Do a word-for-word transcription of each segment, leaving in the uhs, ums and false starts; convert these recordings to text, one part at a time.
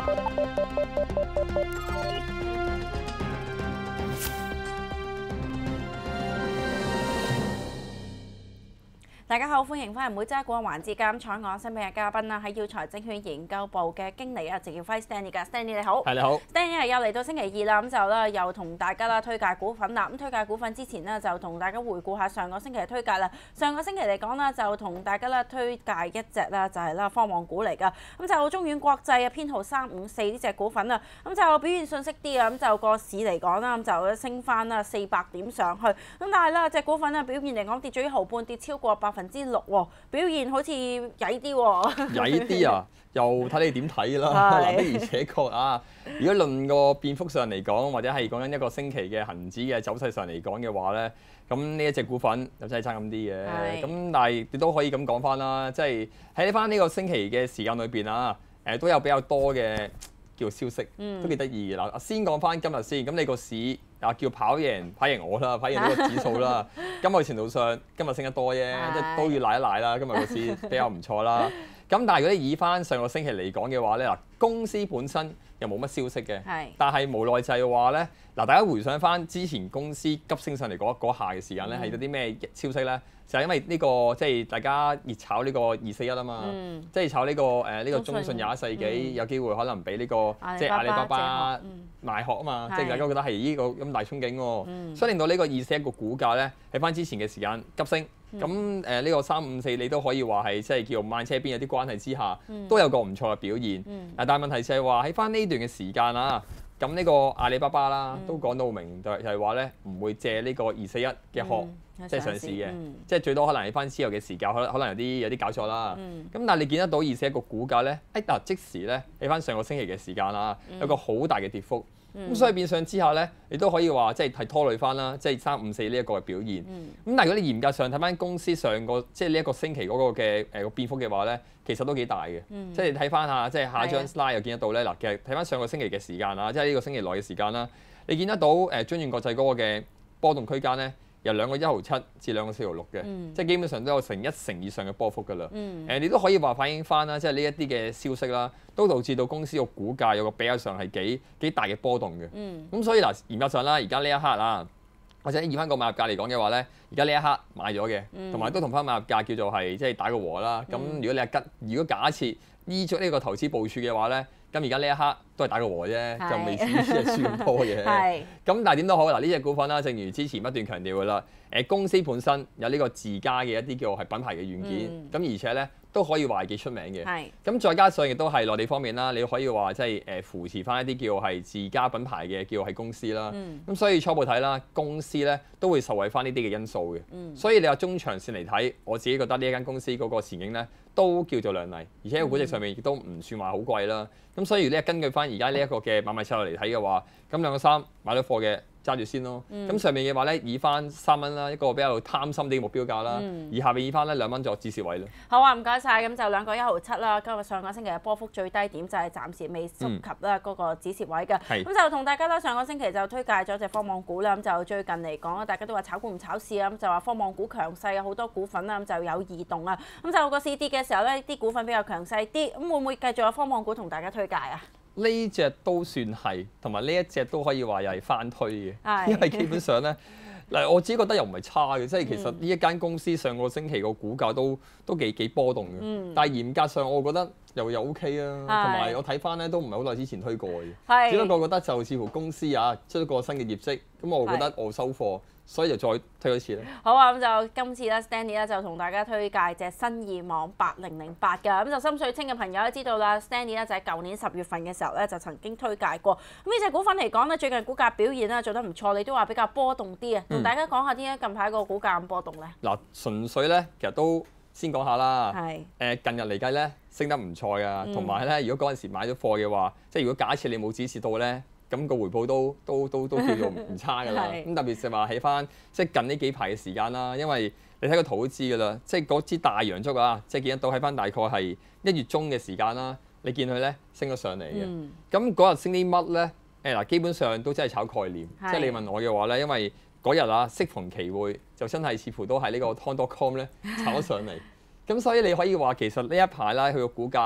大家好，歡迎翻嚟每周一個環節嘅採訪新嘅嘉賓啦，係耀才證券研究部嘅經理啊，謝耀輝 Stanley 㗎 ，Stanley 你好。 係你好。 Stanley 係又嚟到星期二啦，咁就咧又同大家啦推介股份啦。咁推介股份之前呢，就同大家回顧下上個星期嘅推介啦。上個星期嚟講啦，就同大家啦推介一隻啦，就係啦科網股嚟㗎。咁就中遠國際啊，編號三五四呢隻股份啊，咁就表現遜色啲啊，咁就個市嚟講啦，咁就升翻啦四百點上去。咁但係咧隻股份咧表現嚟講跌咗一毫半，跌超過百分之六喎。表現好似曳啲喎， 曳啲啊！又睇你點睇啦。嗱，的而且確啊，如果論個變幅上嚟講，或者係講緊一個星期嘅恆指嘅走勢上嚟講嘅話咧，咁呢一隻股份又真係差咁啲嘅。咁但係你都可以咁講翻啦，即係喺翻呢個星期嘅時間裏邊啊，誒都有比較多嘅叫消息，都幾得意嘅嗱。先講翻今日先，咁你個市啊叫跑贏跑贏我啦，跑贏呢個指數啦。咁某程度上今日升得多啫，即係都要賴一賴啦。今日個市比較唔錯啦。咁但係如果你以翻上個星期嚟講嘅話咧，嗱公司本身又冇乜消息嘅，但係無奈就係話咧，嗱大家回想翻之前公司急升上嚟嗰嗰下嘅時間咧，係有啲咩消息咧？就係因為呢個即係大家熱炒呢個二四一啊嘛，即係炒呢個誒呢個中信廿一世紀有機會可能俾呢個即係阿里巴巴賣殼啊嘛，即係大家覺得係呢個咁大憧憬喎，所以令到呢個二四一個股價咧喺翻之前嘅時間急升。咁誒呢個三五四你都可以話係即係叫慢車邊有啲關係之下，都有個唔錯嘅表現。但係問題就係話喺翻呢段嘅時間啊，咁呢個阿里巴巴啦都講到明，就係就係話咧唔會借呢個二四一嘅殼即係上市嘅，即係最多可能喺翻之後嘅時間，可能可能有啲有啲搞錯啦。咁但係你見得到二四一個股價咧，誒嗱即時咧喺翻上個星期嘅時間啦，有個好大嘅跌幅。咁、嗯、所以變相之下咧，你都可以話即係係拖累翻啦，即係三五四呢一個嘅表現。咁、嗯、但係如果你嚴格上睇翻公司上個即係呢一個星期嗰個嘅誒個變幅嘅話咧，其實都幾大嘅。嗯、即係睇翻下，即係下一張 slide 又見得到咧。嗱，其實睇翻上個星期嘅時間啊，即係呢個星期內嘅時間啦，你見得到誒中遠國際嗰個嘅波動區間咧，由兩個一毫七至兩個四毫六嘅，嗯、即係基本上都有成一成以上嘅波幅㗎啦。誒、嗯呃，你都可以話反映翻啦，即係呢一啲嘅消息啦，都導致到公司個股價有個比較上係幾幾大嘅波動嘅。咁、嗯、所以嗱，嚴格上啦，而家呢一刻啦，或者以翻個買入價嚟講嘅話咧，而家呢一刻買咗嘅，同埋、嗯、都同翻買入價叫做係即係打個和啦。咁、嗯、如果你係吉，如果假設依足呢個投資部署嘅話咧，咁而家呢一刻都係打個和啫，是就未至於係輸咁多嘅。咁是但係點都好，嗱呢隻股份啦，正如之前不斷強調嘅啦，誒公司本身有呢個自家嘅一啲叫係品牌嘅軟件，咁、嗯、而且咧都可以話係幾出名嘅。咁是再加上亦都係內地方面啦，你可以話即係誒扶持翻一啲叫係自家品牌嘅叫係公司啦。咁、嗯、所以初步睇啦，公司咧都會受惠翻呢啲嘅因素嘅。嗯、所以你話中長線嚟睇，我自己覺得呢一間公司嗰個前景咧都叫做亮麗，而且個估值上面亦都唔算話好貴啦。咁所以如果你係根據翻而家呢一個嘅買賣策略嚟睇嘅話，咁兩個三買咗貨嘅揸住先咯。咁、嗯、上面嘅話咧，以翻三蚊啦，一個比較貪心啲嘅目標價啦。嗯、而下面以翻咧兩蚊作止蝕位咯。 好啊，唔該晒。咁就兩個一毫七啦。今日上個星期嘅波幅最低點就係暫時未觸及啦嗰個止蝕位嘅。咁、嗯、就同大家啦，上個星期就推介咗隻科網股啦。咁就最近嚟講大家都話炒股唔炒市啊。咁就話科網股強勢啊，好多股份啦，咁就有異動啊。咁就個市跌嘅時候咧，啲股份比較強勢啲。咁會唔會繼續有科網股同大家推介啊？ 呢隻都算係，同埋呢一隻都可以話又係翻推嘅，因為基本上咧，嗱我自己覺得又唔係差嘅，即係其實呢一間公司上個星期個股價都都幾幾波動嘅，嗯、但係嚴格上我覺得又又 OK 啊，同埋是我睇翻咧都唔係好耐之前推過嘅，是只不過覺得就似乎公司啊出咗個新嘅業績，咁我覺得我收貨。所以就再推一次咧。 好啊，咁就今次咧 Stanley 咧就同大家推介隻新意網八零零八㗎。咁就深水清嘅朋友都知道啦 ，Stanley 咧就喺舊年十月份嘅時候咧就曾經推介過。咁呢隻股份嚟講咧，最近股價表現咧做得唔錯，你都話比較波動啲啊。同、嗯、大家講下點解近排個股價咁波動咧？嗱， 純粹咧其實都先講下啦。係是。誒近日嚟計咧升得唔錯㗎，同埋咧如果嗰陣時買咗貨嘅話，即係如果假設你冇指示到咧。咁個回報都都都都叫做唔差㗎啦。咁是特別係話喺翻即係近呢幾排嘅時間啦，因為你睇個圖都知㗎啦，即係嗰支大陽燭啊，即係見得到喺翻大概係一月中嘅時間啦，你見佢咧升咗上嚟嘅。咁嗰日升啲乜咧？誒嗱，基本上都真係炒概念。是即係你問我嘅話咧，因為嗰日啊適逢其會，就真係似乎都係呢個 Ton dot com 咧炒咗上嚟。咁所以你可以話其實呢一排咧佢個股價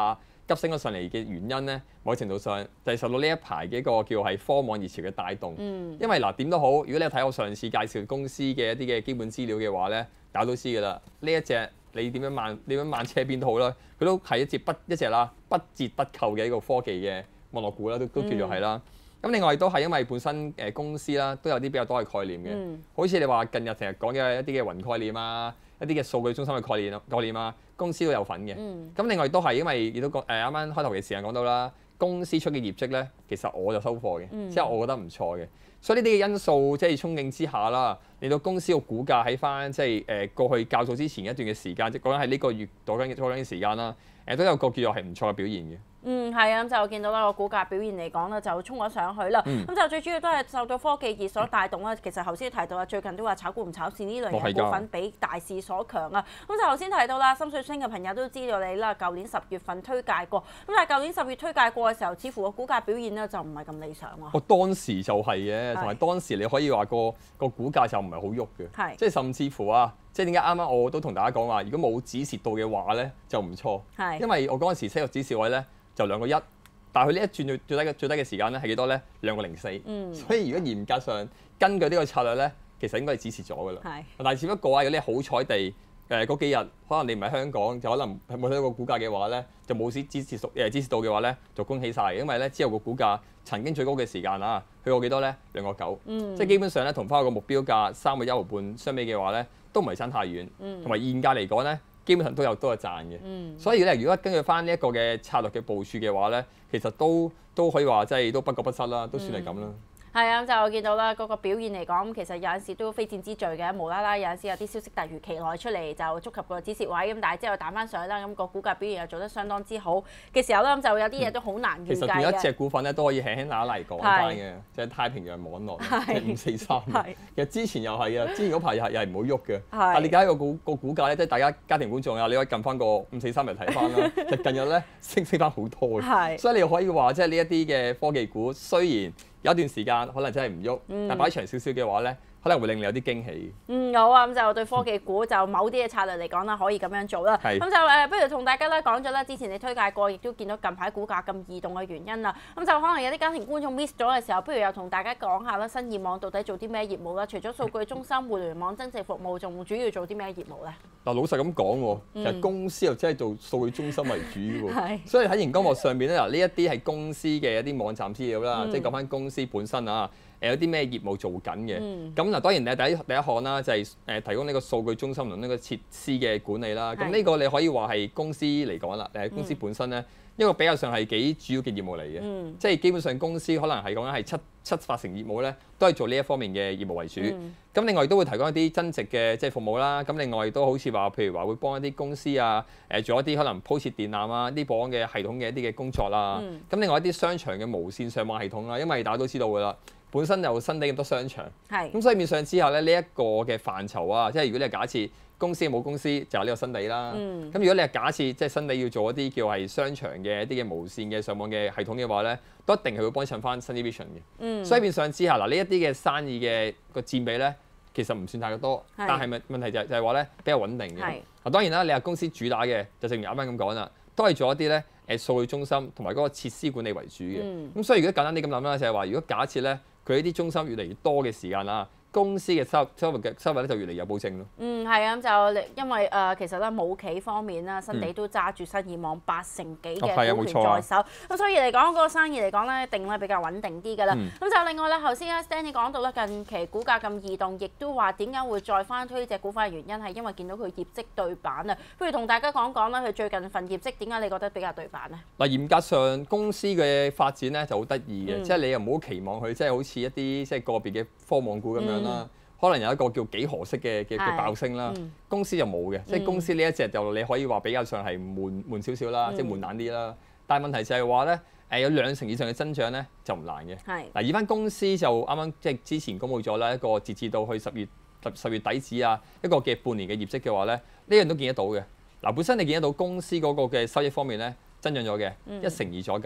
急升咗上嚟嘅原因咧，某程度上就係受到呢一排嘅一個叫係科網熱潮嘅帶動。 嗯、 因為嗱點都好，如果你有睇我上次介紹公司嘅一啲嘅基本資料嘅話咧，大家都知㗎啦。呢一隻你點樣慢點樣慢車邊都好啦，佢都係一隻不一隻啦，不折不扣嘅一個科技嘅網絡股啦，都都叫做係啦。咁、嗯、另外亦都係因為本身誒公司啦，都有啲比較多嘅概念嘅，嗯、好似你話近日成日講嘅一啲嘅雲概念啊，一啲嘅數據中心嘅概念概念啊，公司都有份嘅。咁、嗯、另外都係因為亦都講誒啱啱開頭嘅時間講到啦，公司出嘅業績咧，其實我就收貨嘅，即係、嗯、我覺得唔錯嘅。所以呢啲嘅因素即係衝勁之下啦，令到公司個股價喺翻即係誒過去較早之前一段嘅時間，即係講緊係呢個月講緊講緊嘅時間啦，誒都有個叫做係唔錯嘅表現嘅。 嗯，係啊，咁就見到啦個股價表現嚟講咧，就衝咗上去啦。咁、嗯、就最主要都係受到科技熱所帶動啦。其實頭先提到啦，最近都話炒股唔炒市呢類型股份比大市所強啊。咁就頭先提到啦，深水清嘅朋友都知道你啦，舊年十月份推介過，咁但係舊年十月推介過嘅時候，似乎個股價表現咧就唔係咁理想喎。 我當時就係嘅，同埋當時你可以話個個股價就唔係好喐嘅，即係甚至乎啊，即係點解啱啱我都同大家講話，如果冇止蝕到嘅話咧，就唔錯， 係因為我嗰陣時 set 個止蝕位咧就兩個一。但係佢呢一轉最最低嘅最低嘅時間咧係幾多咧？兩個零四。嗯。所以如果嚴格上根據呢個策略咧，其實應該係止蝕咗㗎啦。係。但係只不過啊，如果你好彩地誒嗰幾日，可能你唔喺香港，就可能冇睇到個股價嘅話咧，就冇止止蝕誒止蝕到嘅話咧，就恭喜晒。因為咧之後個股價曾經最高嘅時間啊，去過幾多咧？兩個九。嗯。即係基本上咧，同翻個目標價三個一毫半相比嘅話咧，都唔係爭太遠。嗯。同埋現價嚟講咧，基本上都有都有賺嘅，嗯、所以咧，如果根據翻呢一個嘅策略嘅部署嘅話咧，其實都都可以話即係都不過不失啦，都算係咁啦。 係啊、嗯，就見到啦，嗰、那個表現嚟講，其實有陣時都非戰之罪嘅，無啦啦有陣時有啲消息突如其來出嚟，就觸及個止蝕位，咁但係之後彈翻上啦，咁、那個股價表現又做得相當之好嘅時候咧，咁就有啲嘢都好難預計嘅。其實有一隻股份咧都可以輕輕拿嚟講翻嘅，是就係太平洋網絡，即係五四三。其實之前又係啊，之前嗰排又係又係唔好喐嘅。是但係你睇個股個股價咧，即係大家家庭觀眾啊，你可以撳翻個五四三嚟睇翻啦。其實近日咧升升翻好多嘅，是所以你可以話即係呢一啲嘅科技股雖然有一段時間可能真係唔喐，嗯、但擺長少少嘅話咧，可能會令你有啲驚喜。 嗯，好啊，咁就對科技股就某啲嘅策略嚟講啦，可以咁樣做啦。咁是就誒、呃，不如同大家咧講咗啦，之前你推介過，亦都見到近排股價咁異動嘅原因啦。咁就可能有啲家庭觀眾 miss 咗嘅時候，不如又同大家講下啦，新意網到底做啲咩業務啦？除咗數據中心、互聯網增值服務，仲主要做啲咩業務咧？嗱， 老實咁講喎，其實公司又真係做數據中心為主喎。係是。所以喺熒光幕上面咧，嗱呢一啲係公司嘅一啲網站資料啦，嗯、即係講翻公司本身啊。誒有啲咩業務做緊嘅？咁嗱、嗯、當然誒第一第一項啦，就係誒提供呢個數據中心同呢個設施嘅管理啦。咁呢是個你可以話係公司嚟講啦，誒公司本身咧，一個比較上係幾主要嘅業務嚟嘅。嗯、即係基本上公司可能係講緊係七七八成業務咧，都係做呢一方面嘅業務為主。咁、嗯、另外都會提供一啲增值嘅即係服務啦。咁另外都好似話，譬如話會幫一啲公司啊，誒做一啲可能鋪設電纜啊、啲保安嘅系統嘅一啲嘅工作啦。咁、嗯、另外一啲商場嘅無線上網系統啦，因為大家都知道㗎啦。本身有新地咁多商場，咁是所以面上之後咧，呢、這、一個嘅範疇啊，即係如果你係假設公司冇公司，就係呢個新地啦。咁、嗯、如果你係假設即係新地要做一啲叫係商場嘅一啲嘅無線嘅上網嘅系統嘅話咧，都一定係會幫襯翻 Sunny Vision 嘅。嗯、所以面上之下嗱，呢一啲嘅生意嘅個佔比咧，其實唔算太多，是但係問問題就係就係話咧比較穩定嘅。嗱是當然啦，你話公司主打嘅就正如啱啱咁講啦，都係做一啲咧誒數據中心同埋嗰個設施管理為主嘅。咁、嗯、所以如果簡單啲咁諗啦，就係、是、話如果假設咧。佢呢啲中心越嚟越多嘅時間啦，公司嘅收入收入嘅收入咧就越嚟有保證咯。嗯，係啊，咁就因為誒、呃、其實咧冇企方面啦，新地都揸住新意網八成幾嘅股權在手，咁、哦、所以嚟講嗰個生意嚟講咧，一定咧比較穩定啲㗎啦。咁、嗯、就另外咧，頭先阿 Stanley 講到咧，近期股價咁異動，亦都話點解會再翻推呢隻股份嘅原因係因為見到佢業績對版啊。不如同大家講講啦，佢最近份業績點解你覺得比較對版咧？嗱，嚴格上公司嘅發展咧就好得意嘅，即係、嗯、你又唔好期望佢即係好似一啲即係個別嘅科網股咁樣啦。嗯可能有一個叫幾何式嘅嘅嘅爆升啦，嗯、公司就冇嘅，嗯、即係公司呢一隻就你可以話比較上係悶悶少少啦，嗯、即係悶懶啲啦。但係問題就係話咧，誒有兩成以上嘅增長咧就唔難嘅。嗱是，而翻公司就啱啱即係之前公佈咗啦，一個截至到去十月十十月底止啊，一個嘅半年嘅業績嘅話咧，呢樣都見得到嘅。嗱，本身你見得到公司嗰個嘅收益方面咧增長咗嘅，嗯、一成二咗緊。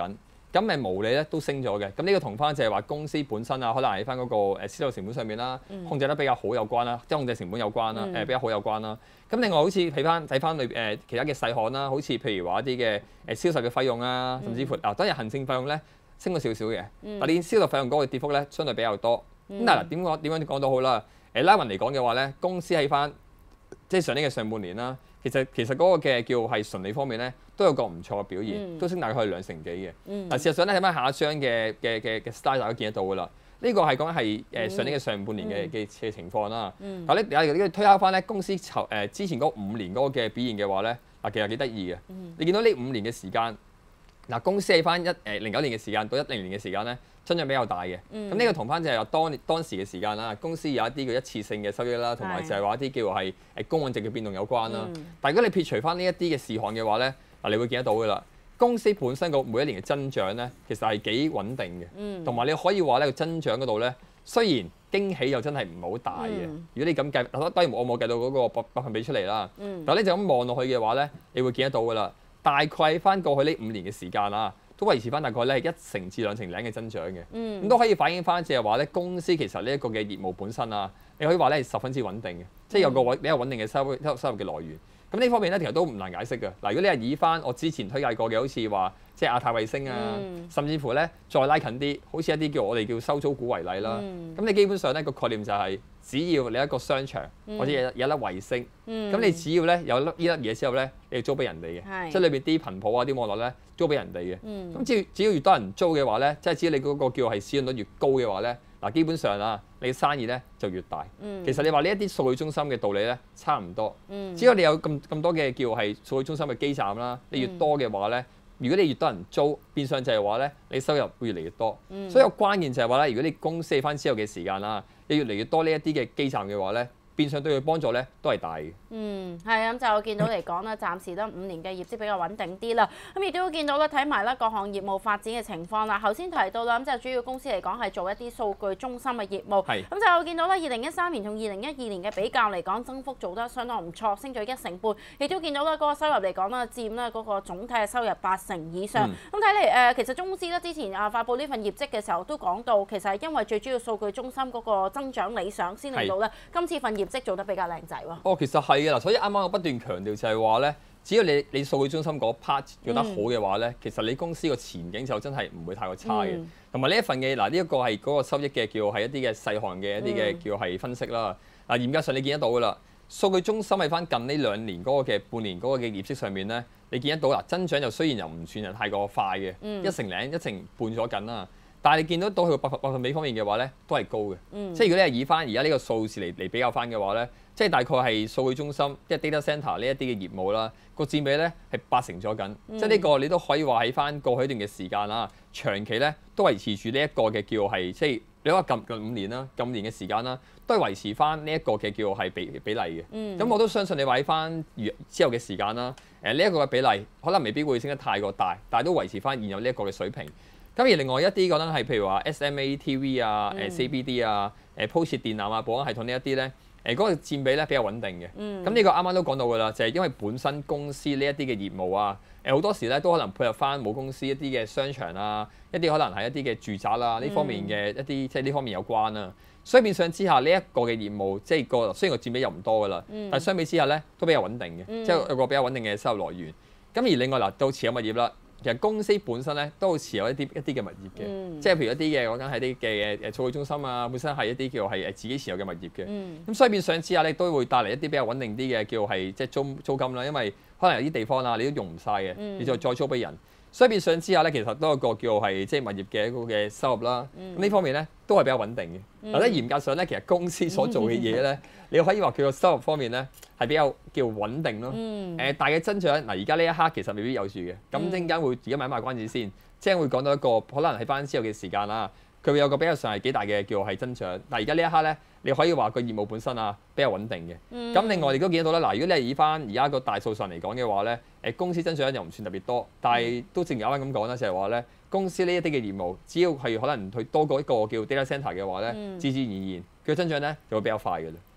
咁咪毛利咧都升咗嘅。咁呢個同翻就係話公司本身啊，可能喺翻嗰個誒銷售成本上面啦，控制得比較好有關啦，即係控制成本有關啦，誒、嗯、比較好有關啦。咁另外好似睇翻睇翻裏誒其他嘅細項啦，好似譬如話一啲嘅誒銷售嘅費用啊，甚至乎啊當然行政費用咧升咗少少嘅，嗯、但係你銷售費用嗰個跌幅咧相對比較多。咁、嗯、但係嗱點講點樣講都好啦，誒拉勻嚟講嘅話咧，公司喺翻即係上年嘅上半年啦。其實其實嗰個嘅叫係純利方面咧，都有個唔錯嘅表現，嗯、都升大概係兩成幾嘅。嗯、但事實上咧，睇翻下一張嘅嘅嘅嘅 slide 大家見得到㗎啦。呢、這個係講緊係誒上年嘅上半年嘅嘅嘅情況啦。嗯、但係咧，你推敲翻咧公司籌誒之前嗰五年嗰個嘅表現嘅話咧，嗱其實幾得意嘅。嗯、你見到呢五年嘅時間，嗱公司喺翻一誒零九年嘅時間到一零年嘅時間咧，增長比較大嘅。咁呢、嗯、個同翻就係話當當時嘅時間啦，公司有一啲叫一次性嘅收益啦，同埋就係話一啲叫係誒公允值嘅變動有關啦。嗯、但係如果你撇除翻呢一啲嘅事項嘅話咧，嗱你會見得到㗎啦。公司本身個每一年嘅增長咧，其實係幾穩定嘅，同埋、嗯、你可以話咧個增長嗰度咧，雖然驚喜又真係唔係好大嘅。嗯、如果你咁計，當然我冇計到嗰個百百分比出嚟啦。嗯、但係你就咁望落去嘅話咧，你會見得到㗎啦。大概喺翻過去呢五年嘅時間啊，都維持翻大概咧一成至兩成零嘅增長嘅。咁、嗯、都可以反映翻，即係話咧公司其實呢一個嘅業務本身啊，你可以話咧係十分之穩定嘅，即係有個穩比較穩定嘅收收收入嘅來源。咁呢方面咧，其實都唔難解釋嘅。嗱，如果你係以翻我之前推介過嘅，好似話即係亞太衛星啊，嗯、甚至乎咧再拉近啲，好似一啲叫我哋叫收租股為例啦。咁、嗯、你基本上咧個概念就係、是，只要你一個商場、嗯、或者有有一粒衛星，咁、嗯、你只要咧有粒呢粒嘢之後咧，你要租俾人哋嘅，是即係裏邊啲頻譜啊、啲網絡咧租俾人哋嘅。咁、嗯、只要只要越多人租嘅話咧，即係只要你嗰個叫係使用率越高嘅話咧。嗱，基本上啊，你嘅生意咧就越大。嗯、其實你話呢一啲數據中心嘅道理咧，差唔多。嗯、只要你有咁咁多嘅叫係數據中心嘅基站啦，你越多嘅話咧，如果你越多人租，變相就係話咧，你收入會越嚟越多。嗯、所以個關鍵就係話咧，如果你公司翻之後嘅時間啦，你越嚟越多呢一啲嘅基站嘅話咧，變相對佢幫助咧都係大嘅。 嗯，係啊，咁就見到嚟講啦，暫時得五年嘅業績比較穩定啲啦。咁亦都見到啦，睇埋啦各項業務發展嘅情況啦。頭先提到啦，咁就主要公司嚟講係做一啲數據中心嘅業務。係。咁就見到啦，二零一三年同二零一二年嘅比較嚟講，增幅做得相當唔錯，升咗一成半。亦都見到啦，嗰個收入嚟講啦，佔啦嗰個總體嘅收入八成以上。咁睇嚟誒，其實中公司咧之前啊發布呢份業績嘅時候都講到，其實係因為最主要數據中心嗰個增長理想，先令到咧今次份業績做得比較靚仔喎。 哦，其實係嘅啦，所以啱啱我不斷強調就係話咧，只要你你數據中心嗰 part 做得好嘅話咧，嗯、其實你公司個前景就真係唔會太過差嘅。同埋呢一份嘅嗱，呢一個係嗰個收益嘅叫係一啲嘅細項嘅一啲嘅叫係分析啦。嗱、嗯，嚴格上你見得到㗎啦，數據中心喺翻近呢兩年嗰個嘅半年嗰個嘅業績上面咧，你見得到啦，增長就雖然又唔算係太過快嘅，嗯、一成零一成半咗緊啦。但係你見到到佢個百分百分比方面嘅話咧，都係高嘅。嗯、即係如果你係以翻而家呢個數字嚟嚟比較翻嘅話咧，即係大概係數據中心，即係 data centre 呢一啲嘅業務啦，個佔比咧係八成咗緊。嗯、即係呢個你都可以話喺翻過去一段嘅時間啦，長期咧都維持住呢一個嘅叫係即係你話近近五年啦，近五年嘅時間啦，都係維持翻呢一個嘅叫係比比例嘅。咁、嗯、我都相信你話喺翻之後嘅時間啦，誒呢一個嘅比例可能未必會升得太過大，但係都維持翻現有呢一個嘅水平。咁而另外一啲講緊係譬如話 S M A T V 啊、誒 C B D 啊、誒鋪設電纜啊、保安系統呢一啲咧，誒、那、嗰個佔比咧比較穩定嘅。咁呢、嗯、個啱啱都講到㗎啦，就係、是、因為本身公司呢一啲嘅業務啊，誒好多時咧都可能配合翻母公司一啲嘅商場啊，一啲可能係一啲嘅住宅啦、啊、呢方面嘅一啲即係呢方面有關啊。所以變相之下呢一個嘅業務，即係個雖然個佔比又唔多㗎啦，嗯、但係相比之下咧都比較穩定嘅，嗯、即係有個比較穩定嘅收入來源。咁而另外嗱到持有物業啦。其實公司本身咧都會持有一啲一啲嘅物業嘅，嗯、即係譬如一啲嘅講緊係啲嘅誒數據中心啊，本身係一啲叫係誒自己持有嘅物業嘅。咁、嗯、所以變相之下咧都會帶嚟一啲比較穩定啲嘅叫係即係租租金啦，因為可能有啲地方啊你都用唔晒嘅，嗯、你就再租俾人。所以變相之下咧，其實都有個叫係即係物業嘅一個嘅收入啦。咁呢、嗯、方面咧都係比較穩定嘅。或者、嗯、嚴格上咧，其實公司所做嘅嘢咧，嗯、你可以話佢個收入方面咧係比較叫穩定咯。誒、嗯呃、大嘅增長嗱，而家呢一刻其實未必有住嘅。咁陣間會而家買埋關子先，即係會講到一個可能喺翻之後嘅時間啦。佢會有個比較上係幾大嘅叫係增長。但係而家呢一刻咧，你可以話個業務本身啊比較穩定嘅。咁、嗯、另外你都見得到啦。嗱，如果你係以翻而家個大數上嚟講嘅話咧，誒公司增長又唔算特別多，但係都正如啱啱咁講啦，就係話咧，公司呢一啲嘅業務，只要係可能佢多過一個叫 data centre 嘅話咧，嗯、自自然然佢增長咧就會比較快嘅啦。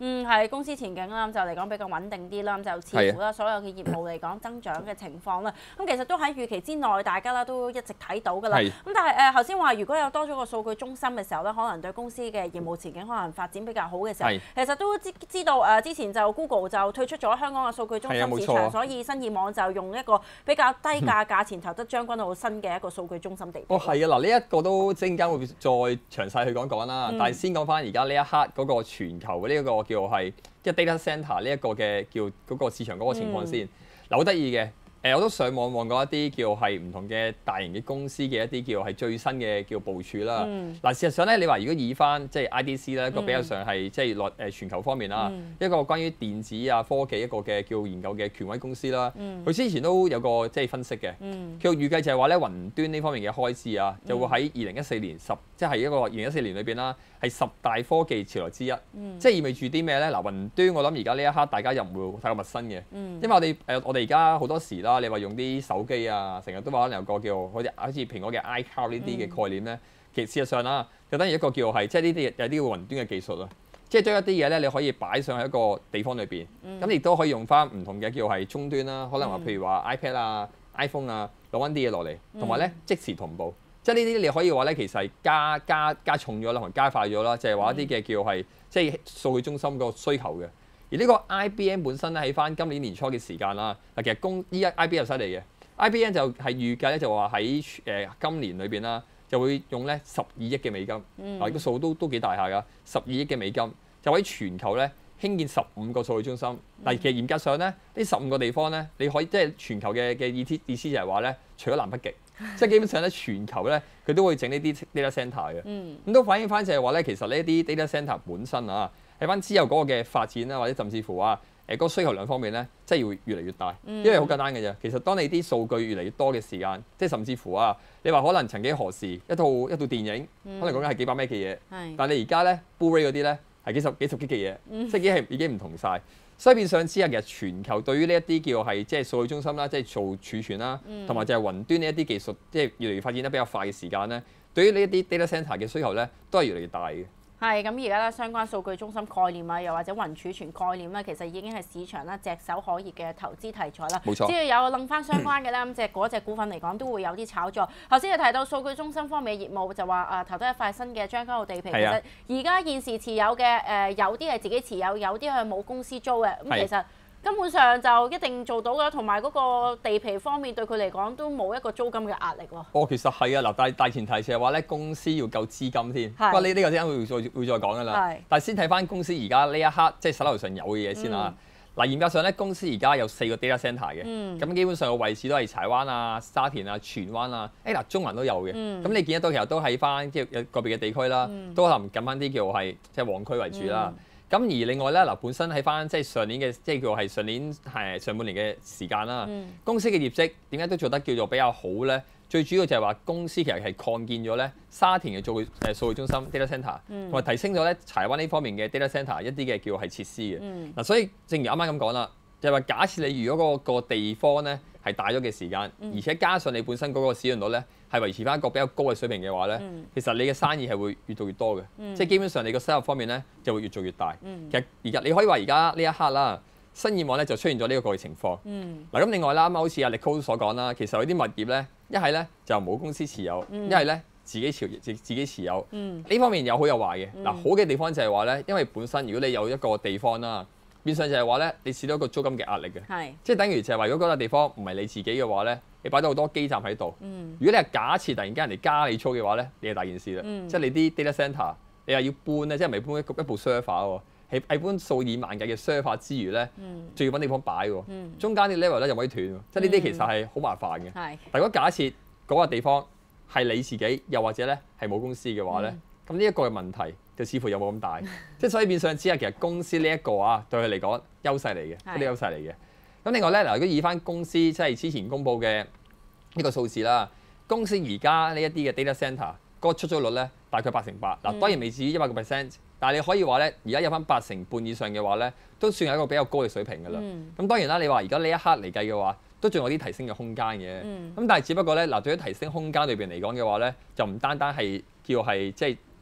嗯，係公司前景啦，咁就嚟講比較穩定啲啦，咁就似乎啦所有嘅業務嚟講增長嘅情況啦，咁其實都喺預期之內，大家啦都一直睇到㗎啦。咁但係誒頭先話，如果有多咗個數據中心嘅時候咧，可能對公司嘅業務前景可能發展比較好嘅時候，其實都知知道誒之前就 Google 就退出咗香港嘅數據中心市場，所以新意網就用一個比較低價價錢投得將軍澳新嘅一個數據中心地。 哦，係啊，嗱呢一個都陣間會再詳細去講講啦。嗯、但係先講翻而家呢一刻嗰個全球嘅呢一個叫係即係 data centre 呢一個嘅叫嗰個市場嗰個情況先。嗱好得意嘅，誒我都上網望過一啲叫係唔同嘅大型嘅公司嘅一啲叫係最新嘅叫部署啦。嗱、嗯、事實上咧，你話如果以翻即係 I D C 咧一個比較上係即係內誒全球方面啦，嗯、一個關於電子啊科技一個嘅叫研究嘅權威公司啦，佢、嗯、之前都有個即係分析嘅，佢、嗯、預計就係話咧雲端呢方面嘅開支啊，就會喺二零一四年十即係一個二零一四年裏邊啦。係十大科技潮流之一，嗯、即係意味住啲咩咧？嗱，雲端我諗而家呢一刻大家又唔會太過陌生嘅，嗯、因為我哋誒、呃、我哋而家好多時啦，你話用啲手機啊，成日都話可能有個叫好似好似蘋果嘅 iCloud 呢啲嘅概念咧，嗯、其實事實上啦，就等於一個叫係即係呢啲有啲叫雲端嘅技術啊，即係將一啲嘢咧你可以擺上喺一個地方裏邊，咁亦都可以用翻唔同嘅叫係終端啦，可能話譬如話 iPad 啊、iPhone 啊攞翻啲嘢落嚟，同埋咧即時同步。即係呢啲你可以話咧，其實係加加加重咗啦，同埋加快咗啦，就係話一啲嘅叫係即係數據中心個需求嘅。而呢個 I B M 本身咧喺翻今年年初嘅時間啦，嗱其實公依家 I B M 又犀利嘅 ，I B M 就係預計咧就話喺誒今年裏邊啦，就會用咧十二億嘅美金，嗱個數都都幾大下㗎，十二億嘅美金就喺全球咧興建十五個數據中心。嗱其實嚴格上咧，呢十五個地方咧，你可以即係全球嘅嘅意思意思就係話咧，除咗南北極。即係基本上咧，全球咧佢都會整呢啲 data centre 嘅，咁、嗯、都反映翻就係話咧，其實呢啲 data centre 本身啊，喺翻之後嗰個嘅發展啦，或者甚至乎啊，誒、嗰個需求量方面咧，即係要越嚟越大，嗯、因為好簡單嘅啫。其實當你啲數據越嚟越多嘅時間，即係甚至乎啊，你話可能曾幾何時一套一套電影，嗯、可能講緊係幾百 M B 嘅嘢，是但係你而家咧 Blu-ray 嗰啲咧係幾十幾十 G 嘅嘢，嗯、即係已經係已經唔同晒。所以變相之下，其實全球對於呢一啲叫係即係數據中心啦，即係做儲存啦，同埋、嗯、就係雲端呢一啲技術，即係越嚟越發展得比較快嘅時間咧，對於呢一啲 data centre 嘅需求咧，都係越嚟越大嘅。係咁而家咧，相關數據中心概念啊，又或者雲儲存概念咧，其實已經係市場啦炙手可熱嘅投資題材啦。冇錯。只要有諗翻相關嘅咧，咁即係嗰隻股份嚟講都會有啲炒作。頭先你提到數據中心方面嘅業務，就話啊投得一塊新嘅將軍澳地皮，係啊、其實而家現時持有嘅誒、呃、有啲係自己持有，有啲係冇公司租嘅。咁、嗯、其實根本上就一定做到㗎，同埋嗰個地皮方面對佢嚟講都冇一個租金嘅壓力喎。哦，其實係啊，嗱，大大前提就係話咧，公司要夠資金先。不過呢呢個陣間會再會再講㗎啦。係。但係先睇翻公司而家呢一刻即係手頭上有嘅嘢先啦。嗱、嗯，嚴格上咧，公司而家有四個 data centre 嘅。嗯。咁基本上個位置都係柴灣啊、沙田啊、荃灣啊，誒嗱，中環都有嘅。嗯。咁你見得到其實都喺翻即係有個別嘅地區啦，嗯、都可能緊翻啲叫係即係旺區為主啦。嗯。咁而另外咧，嗱本身喺翻即係上年嘅，即係叫係上年係上半年嘅時間啦。嗯、公司嘅業績點解都做得叫做比較好咧？最主要就係話公司其實係擴建咗咧沙田嘅數據誒數據中心 data centre，同埋提升咗咧柴灣呢方面嘅 data centre 一啲嘅叫係設施嘅。嗱、嗯，所以正如啱啱咁講啦，就係話假設你如果個個地方咧係大咗嘅時間，嗯、而且加上你本身嗰個使用率咧係維持翻一個比較高嘅水平嘅話咧，嗯、其實你嘅生意係會越做越多嘅，嗯、即係基本上你個收入方面咧就會越做越大。嗯、其實而家你可以話而家呢一刻啦，新意網咧就出現咗呢一個嘅情況。嗱咁、嗯、另外啦，咁好似阿力高所講啦，其實有啲物業咧，一係咧就冇公司持有，一係咧自己持自自己持有。呢、嗯、方面有好有壞嘅。嗱、嗯、好嘅地方就係話咧，因為本身如果你有一個地方啦。變相就係話咧，你試到一個租金嘅壓力嘅，是即係等於就係話，如果嗰笪地方唔係你自己嘅話咧，你擺到好多基站喺度。嗯、如果你係假設突然間人哋加你租嘅話咧，你係大件事啦。嗯、即係你啲 data centre，你話要搬咧，即係唔係搬一一部 server 喎，係係搬數以萬計嘅 server之餘咧，仲、嗯、要揾地方擺喎。嗯、中間啲 level 咧又唔可以斷喎，即係呢啲其實係好麻煩嘅。嗯、但如果假設嗰個地方係你自己，又或者咧係冇公司嘅話咧，咁呢一個嘅問題就似乎有冇咁大，即係所以變相只係其實公司呢一個啊，對佢嚟講優勢嚟嘅，一啲優勢嚟嘅。咁另外咧，嗱，如果以翻公司即係之前公佈嘅呢個數字啦，公司而家呢一啲嘅 data centre 嗰個出租率咧大概八成八，嗱當然未至於一百個 percent，但係你可以話咧，而家有翻八成半以上嘅話咧，都算係一個比較高嘅水平㗎啦。咁、嗯、當然啦，你話而家呢一刻嚟計嘅話，都仲有啲提升嘅空間嘅。咁、嗯、但係只不過咧，嗱對於提升空間裏邊嚟講嘅話咧，就唔單單係叫係即係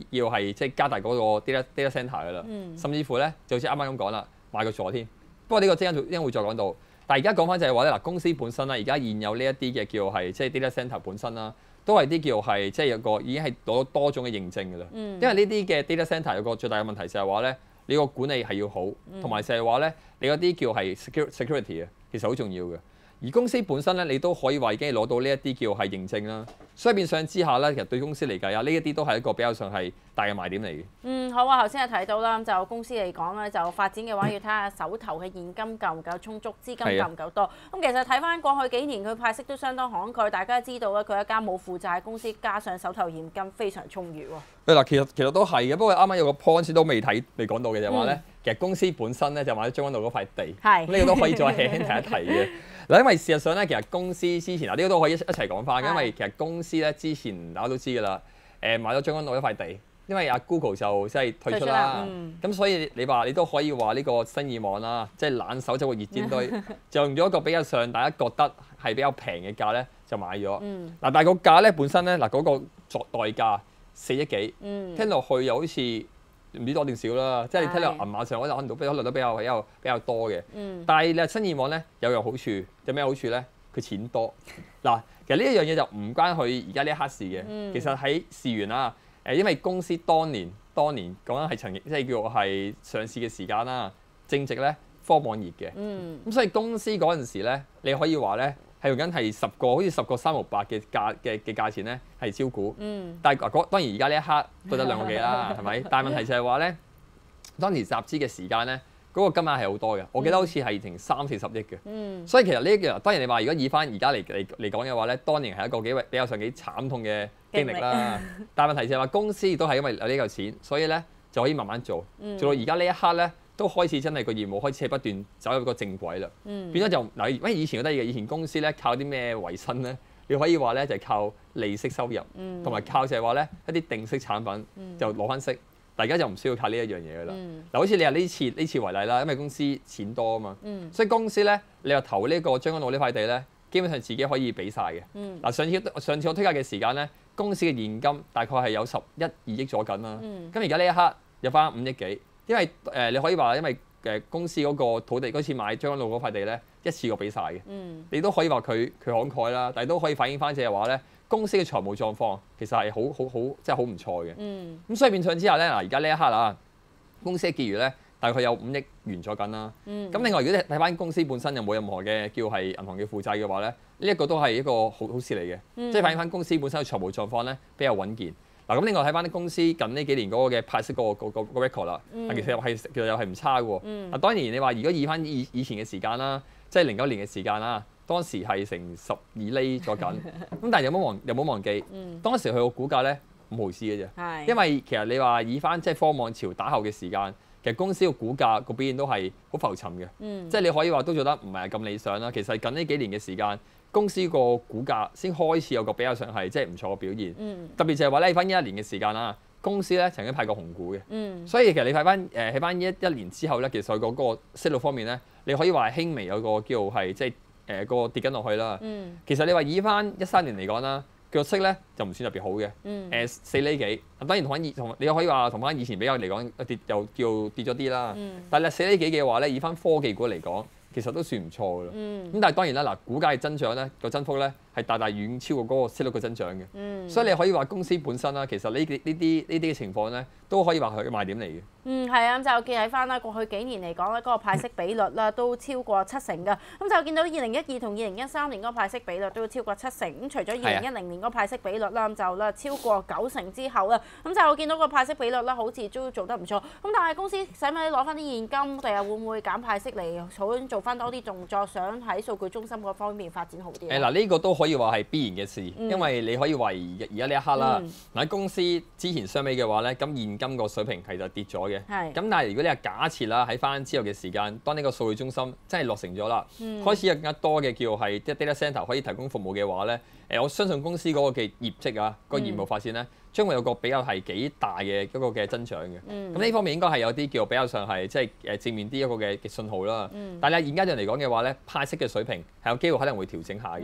要係即係加大嗰個 data data centre 㗎啦， 嗯、 甚至乎咧就好似啱啱咁講啦，買個座添。不過呢個陣間陣間會再講到。但係而家講翻就係話咧，嗱公司本身啦，而家現有呢一啲嘅叫係即係 data centre 本身啦，都係啲叫係即係有個已經係攞到多種嘅認證㗎啦。嗯、因為呢啲嘅 data centre 有個最大嘅問題就係話咧，你個管理係要好，同埋就係話咧，你嗰啲叫係 security 啊，其實好重要嘅。而公司本身咧，你都可以話已經攞到呢一啲叫係認證啦。所以變相之下咧，其實對公司嚟計啊，呢一啲都係一個比較上係大嘅賣點嚟嘅。 嗯，好啊，頭先有提到啦，就公司嚟講咧，就發展嘅話要睇下手頭嘅現金夠唔夠充足，資金夠唔夠多。咁其實睇翻過去幾年佢派息都相當慷慨，大家知道啦，佢一間冇負債公司，加上手頭現金非常充裕喎。 嗱，其實其實都係嘅，不過啱啱有個 point 都未睇未講到嘅就係話咧，嗯、其實公司本身咧就買咗將軍澳嗰塊地，咁呢是個都可以再輕輕提一提嘅。嗱，因為事實上咧，其實公司之前嗱呢個都可以一一齊講翻，因為其實公司咧之前大家都知㗎啦，誒買咗將軍澳一塊地，因為阿 Google 就即係退出啦，咁、嗯、所以你話你都可以話呢個新意網啦，即係冷手就個熱煎堆，就用咗一個比較上大家覺得係比較平嘅價咧就買咗。嗱、嗯，但係個價咧本身咧嗱嗰個作代價四億幾，嗯、聽落去又好似唔知多定少啦，即係你睇落銀碼上嗰度可能都可能都比較比較比較多嘅。嗯、但係你話新意網咧有樣好處，有咩好處咧？佢錢多。嗱，其實呢一樣嘢就唔關佢而家呢一刻事嘅。嗯、其實喺事源啦，誒，因為公司當年當年講緊係曾經即係叫係上市嘅時間啦，正值咧科網熱嘅。咁、嗯、所以公司嗰陣時咧，你可以話咧係用緊係十個好似十個三毫八嘅價嘅嘅價錢咧係招股。嗯、但係嗰當然而家呢一刻都得兩個幾啦，係咪？但係問題就係話咧，當時集資嘅時間咧。嗰個金額係好多嘅，我記得好似係成三四十億嘅，嗯、所以其實呢一樣當然你話如果以翻而家嚟嚟嚟講嘅話咧，當年係一個幾比較上幾慘痛嘅經歷啦。歷但係問題就係話公司亦都係因為有呢嚿錢，所以咧就可以慢慢做，嗯、做到而家呢一刻咧都開始真係個業務開始係不斷走入個正軌啦。嗯、變咗就嗱，因為以前好得意嘅，以前公司咧靠啲咩維生咧？你可以話咧就係、是、靠利息收入，同埋、嗯、靠就係話咧一啲定息產品就攞翻息。大家就唔需要靠呢一樣嘢㗎啦。嗱、嗯，好似你話呢次呢次為例啦，因為公司錢多啊嘛，嗯、所以公司咧你話投呢個將軍澳呢塊地咧，基本上自己可以俾晒嘅。嗱、嗯，上次上次我推介嘅時間咧，公司嘅現金大概係有十一二億左緊啦。咁而家呢一刻有翻五億幾，因為誒、呃、你可以話因為誒公司嗰個土地嗰次買將軍澳嗰塊地咧，一次過俾晒嘅。嗯、你都可以話佢佢慷慨啦，但係都可以反映翻就係話咧。公司嘅財務狀況其實係好好好，即係好唔錯嘅。咁、嗯、所以變相之下咧，嗱而家呢一刻啊，公司嘅結餘咧大概有五億元咗緊啦。咁、嗯、另外，如果你睇翻公司本身有冇任何嘅叫係銀行嘅負債嘅話咧，呢、這、一個都係一個好好事嚟嘅，嗯、即係反映翻公司本身嘅財務狀況咧比較穩健。嗱咁另外睇翻啲公司近呢幾年嗰個嘅派息嗰、那個、那個、那個 record 啦、嗯，其實又係其實又係唔差嘅喎。嗱、嗯、當然你話如果以翻以以前嘅時間啦，即係零九年嘅時間啦。當時係成十二厘咗緊，咁但係有冇忘有冇忘記？嗯、當時佢個股價咧五毫子嘅啫，是因為其實你話以翻即係科網潮打後嘅時間，其實公司個股價個表現都係好浮沉嘅，嗯、即係你可以話都做得唔係咁理想啦。其實近呢幾年嘅時間，公司個股價先開始有個比較上係即係唔錯嘅表現，嗯、特別就係話咧，翻呢一年嘅時間啦，公司咧曾經派過紅股嘅，嗯、所以其實你睇翻誒喺翻呢一一年之後咧，其實佢個嗰個息率方面咧，你可以話係輕微有個叫做係即係。誒個跌緊落去啦，嗯、其實你話以翻一三年嚟講啦，腳息咧就唔算特別好嘅，誒、嗯、四厘幾，當然同翻以同你可以話同翻以前比較嚟講跌又叫跌咗啲啦，嗯、但係四厘幾嘅話咧，以翻科技股嚟講，其實都算唔錯㗎啦。咁、嗯、但係當然啦，嗱股價嘅增長咧個增幅咧係大大遠超過嗰個息率嘅增長嘅，嗯、所以你可以話公司本身啦，其實呢啲呢啲呢啲嘅情況咧都可以話係賣點嚟嘅。 嗯，係啊，咁就見喺翻啦，過去幾年嚟講咧，嗰個派息比率啦都超過七成㗎。咁就見到二零一二同二零一三年嗰個派息比率都超過七成。咁除咗二零一零年嗰個派息比率啦，咁就啦超過九成之後啦，咁就見到個派息比率啦，好似都做得唔錯。咁但係公司使唔使攞翻啲現金，定係會唔會減派息嚟，想做翻多啲動作，想喺數據中心嗰方面發展好啲？ 誒嗱，呢個都可以話係必然嘅事，嗯、因為你可以話而而家呢一刻啦，喺、嗯、公司之前相比嘅話咧，咁現金個水平係就跌咗。咁但係如果你係假設啦，喺翻之後嘅時間，當呢個數據中心真係落成咗啦，嗯、開始有更加多嘅叫係即係 data centre 可以提供服務嘅話咧，誒我相信公司嗰個嘅業績啊，個業務發展咧，將會有個比較係幾大嘅嗰個嘅增長嘅。咁呢、嗯、方面應該係有啲叫比較上係即係誒正面啲一個嘅嘅信號啦。嗯、但係現階段嚟講嘅話咧，派息嘅水平係有機會可能會調整下嘅。嗯、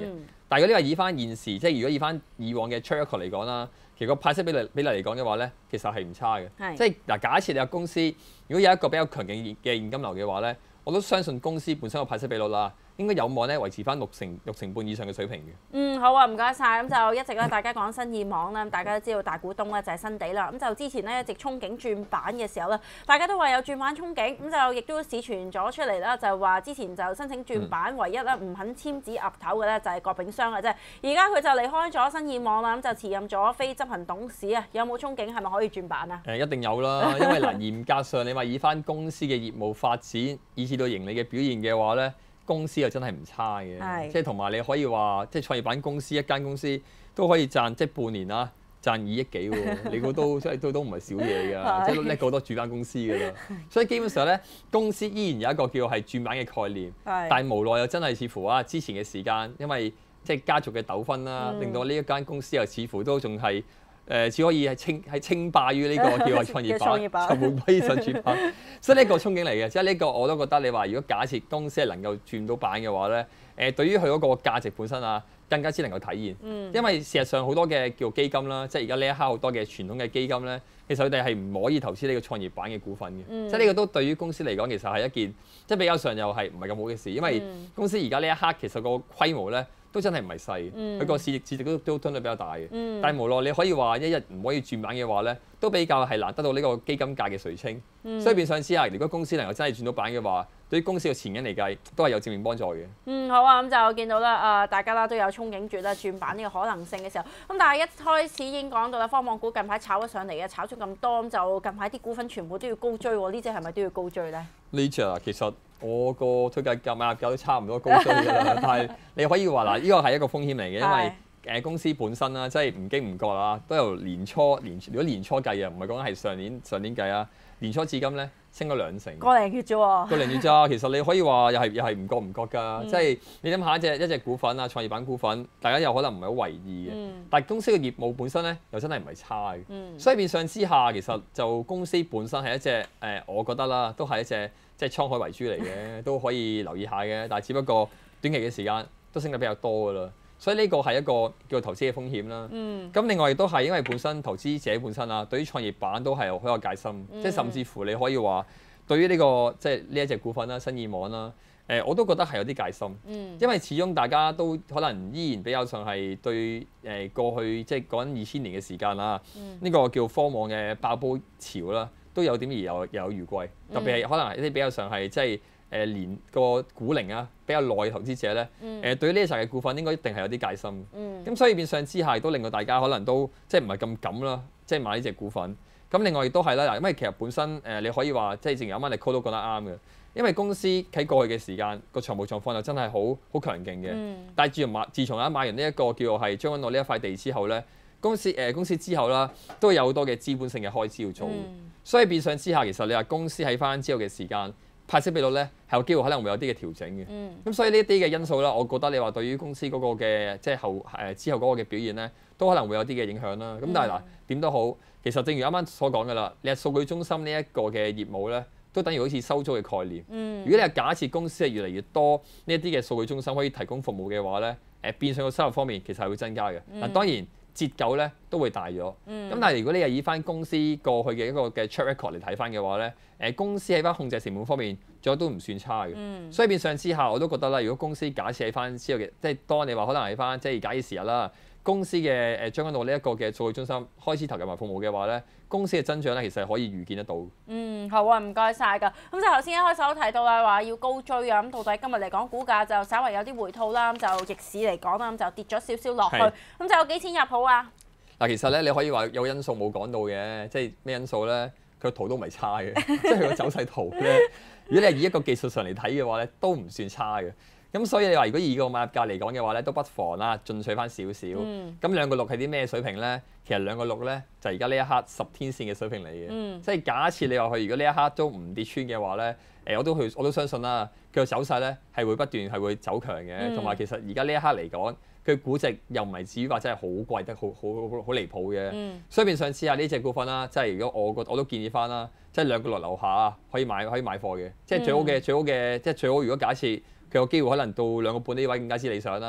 但係如果你話以翻現時，即係如果以翻以往嘅 track record 嚟講啦，其實個派息比例比例嚟講嘅話咧，其實係唔差嘅。即係嗱，假設你有公司如果有一個比較強勁嘅現金流嘅話咧，我都相信公司本身個派息比率啦，應該有望咧維持翻六成六成半以上嘅水平嘅。 嗯，好啊，唔該晒。咁就一直咧，大家講新意網啦，大家都知道大股東咧就係新地啦。咁就之前咧一直憧憬轉板嘅時候咧，大家都話有轉板憧憬，咁就亦都市傳咗出嚟啦，就話之前就申請轉板，唯一咧唔肯簽紙岌頭嘅咧就係郭炳湘嘅啫。而家佢就離開咗新意網啦，咁就辭任咗非執行董事啊。有冇憧憬係咪可以轉板啊？ 誒，一定有啦，因為嗱嚴格上你話以翻公司嘅業務發展，以至到盈利嘅表現嘅話咧。公司又真係唔差嘅，即係同埋你可以話，即係創業板公司一間公司都可以賺，即係半年啦賺二億幾喎，你估都即係都都唔係少嘢㗎，即係叻過好多主板公司㗎啦。所以基本上咧，公司依然有一個叫係轉板嘅概念，但係無奈又真係似乎啊之前嘅時間，因為即係家族嘅糾紛啦，令到呢一間公司又似乎都仲係。誒只可以係稱係稱霸於呢個叫做創業板，就冇可以上轉板，所以呢個憧憬嚟嘅。即係呢個我都覺得你話，如果假設公司係能夠轉到板嘅話咧，誒對於佢嗰個價值本身啊，更加之能夠體現。嗯、因為事實上好多嘅叫基金啦，即係而家呢一刻好多嘅傳統嘅基金咧，其實佢哋係唔可以投資呢個創業板嘅股份嘅。嗯、即係呢個都對於公司嚟講，其實係一件即係比較上又係唔係咁好嘅事，因為公司而家呢一刻其實個規模咧。都真係唔係細，佢個、嗯、市值市值都都相對比較大嘅。嗯、但係無奈你可以話一日唔可以轉板嘅話咧，都比較係難得到呢個基金界嘅垂青。嗯、所以變相之下，如果公司能夠真係轉到板嘅話，對於公司嘅前景嚟計，都係有正面幫助嘅。嗯， 好啊，咁就見到啦，啊大家啦都有憧憬住啦轉板呢個可能性嘅時候，咁但係一開始已經講到啦，科網股近排炒咗上嚟嘅，炒咗咁多，咁就近排啲股份全部都要高追喎，呢隻係咪都要高追咧？ 呢隻啊，其實我個推介價買入價都差唔多高追㗎啦，但係你可以話嗱，呢個係一個風險嚟嘅，因為誒公司本身啦，即係唔經唔覺啦，都由年初年如果年初計啊，唔係講緊係上年上年計啊，年初至今咧升咗兩成。 個零月啫喎。 個零月咋，其實你可以話又係又係唔覺唔覺㗎，嗯、即係你諗下一隻一隻股份啊，創業板股份，大家又可能唔係好為意嘅，嗯、但係公司嘅業務本身咧又真係唔係差嘅，嗯、所以變相之下其實就公司本身係一隻誒、呃，我覺得啦，都係一隻。即係滄海遺珠嚟嘅，都可以留意下嘅。但係只不過短期嘅時間都升得比較多㗎啦，所以呢個係一個叫做投資嘅風險啦。咁、嗯、另外亦都係因為本身投資者本身啊，對於創業板都係好有戒心，嗯、即係甚至乎你可以話對於呢、呢個即係呢一隻股份啦、新意網啦，誒、呃、我都覺得係有啲戒心，嗯、因為始終大家都可能依然比較上係對誒過去即係講緊二千年嘅時間啦，呢、嗯、個叫科網嘅爆煲潮啦。都有點而有又有餘悸，特別係可能係一啲比較上係即係誒年個股齡啊比較耐嘅投資者咧，誒、嗯呃、對於呢一紮嘅股份應該一定係有啲戒心。咁、嗯、所以變相之下都令到大家可能都即係唔係咁敢啦，即係買呢隻股份。咁另外亦都係啦，嗱，因為其實本身誒、呃、你可以話即係正如啱啱你 call 都講得啱嘅，因為公司喺過去嘅時間個財務狀況就真係好好強勁嘅。嗯、但係自從買自從啊買完呢一個叫做係將軍澳呢一塊地之後咧。公司誒、呃、公司之後啦，都有好多嘅資本性嘅開支要做，嗯、所以變相之下，其實你話公司喺翻之後嘅時間派息比率咧，係有機會可能會有啲嘅調整嘅。咁、嗯、所以呢一啲嘅因素啦，我覺得你話對於公司嗰個嘅即係後誒、呃、之後嗰個嘅表現咧，都可能會有啲嘅影響啦。咁、嗯、但係嗱點都好，其實正如啱啱所講嘅啦，你係數據中心呢一個嘅業務咧，都等於好似收租嘅概念。嗯、如果你係假設公司係越嚟越多呢一啲嘅數據中心可以提供服務嘅話咧，誒、呃、變相個收入方面其實係會增加嘅。嗱、嗯、當然。折舊咧都會大咗，咁、嗯、但係如果你係以翻公司過去嘅一個嘅 track record 嚟睇翻嘅話咧，誒公司喺翻控制成本方面，仲有都唔算差嘅，嗯、所以變相之下我都覺得啦，如果公司假設喺翻之後嘅，即係當你話可能喺翻即係假以時日啦，公司嘅誒將軍澳呢一個嘅數據中心開始投入埋服務嘅話咧，公司嘅增長咧其實係可以預見得到。嗯， 好啊，唔該晒㗎。咁就頭先一開始都提到啦，話要高追啊，咁到底今日嚟講股價就稍為有啲回吐啦，咁就逆市嚟講啦，咁就跌咗少少落去，咁是就有幾錢入好啊？ 嗱，其實咧你可以話有因素冇講到嘅，即係咩因素咧？佢個圖都唔係差嘅，即係佢個走勢圖咧。如果你係以一個技術上嚟睇嘅話咧，都唔算差嘅。咁所以你話如果以個買入價嚟講嘅話咧，都不妨啦，進取翻少少。咁、嗯、兩個六係啲咩水平咧？其實兩個六咧就係而家呢一刻十天線嘅水平嚟嘅。嗯、即係假設你話佢如果呢一刻都唔跌穿嘅話咧，誒我都去我都相信啦，佢個走勢咧係會不斷係會走強嘅。同埋、嗯、其實而家呢一刻嚟講，佢估值又唔係至於話真係好貴得好好好好離譜嘅。嗯、所以變相試下呢隻股份啦，即係如果我個我都建議翻啦，即係兩個六樓下啊，可以買可以買貨嘅。即係最好嘅、嗯、最好嘅即係最好，如果假設佢有機會可能到兩個半呢位更加之理想啦。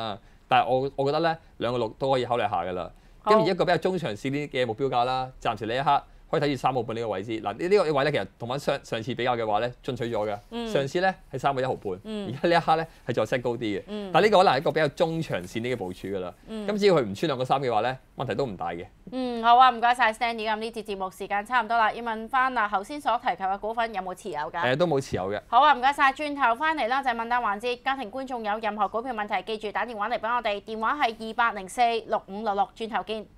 但係我我覺得咧兩個六都可以考慮下㗎啦。咁而一個比較中長線啲嘅目標價啦，暫時呢一刻可以睇住三個半呢個位置。嗱呢呢個位咧其實同翻上上次比較嘅話咧進取咗嘅。 嗯、 上次咧係三個一毫半，而家呢一刻咧係再 set 高啲嘅。 嗯、 但係呢個可能係一個比較中長線啲嘅部署㗎啦。咁、 嗯、 只要佢唔穿兩個三嘅話咧，問題都唔大嘅。 嗯，好啊，唔該晒 Stanley。咁呢節節目時間差唔多啦，要問翻嗱頭先所提及嘅股份有冇持有㗎？誒、 呃，都冇持有嘅。 好啊，唔該晒。轉頭翻嚟啦，就係問答環節。家庭觀眾有任何股票問題，記住打電話嚟俾我哋，電話係二八零四六五六六。轉頭見。